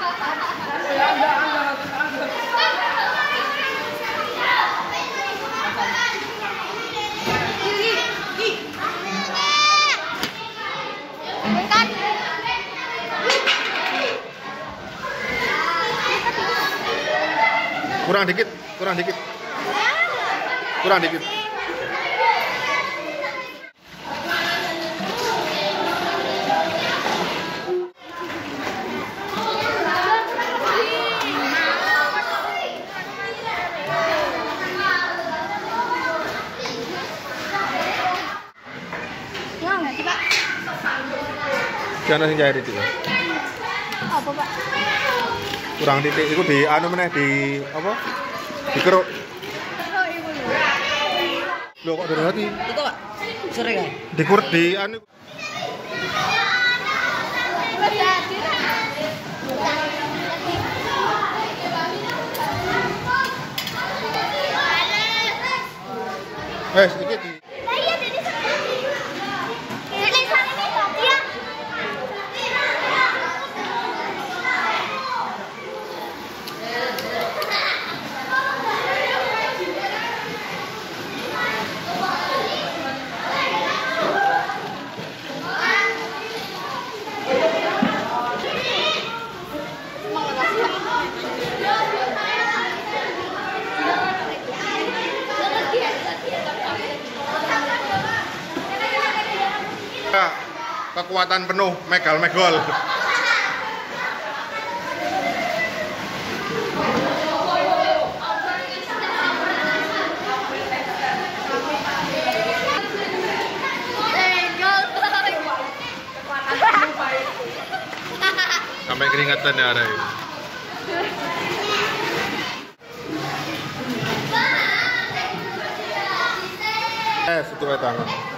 Kurang dikit, kurang dikit. Kurang dikit. Jangan sing jahit itu. Apa, Pak? Kurang titik itu di anu meneh di apa? Dikeruk. Lho kok durung hati? Itu, Pak. Sore kan? Dikur di anu. Sedikit di kekuatan penuh megal-megol. Sampai keringatan ya ada ini. Itu tangan.